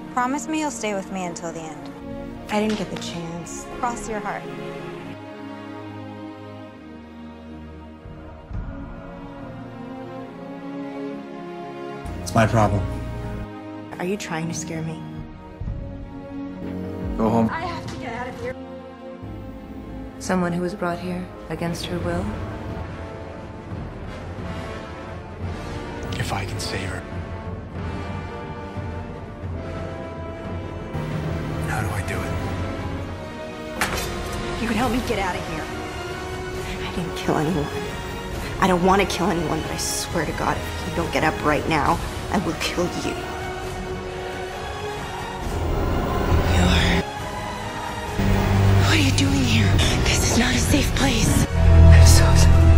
Promise me you'll stay with me until the end. I didn't get the chance. Cross your heart. It's my problem. Are you trying to scare me? Go home. I have to get out of here. Someone who was brought here against her will? If I can save her. How do I do it? You can help me get out of here. I didn't kill anyone. I don't want to kill anyone, but I swear to God, if you don't get up right now, I will kill you. What are you doing here? This is not a safe place. I'm so sorry.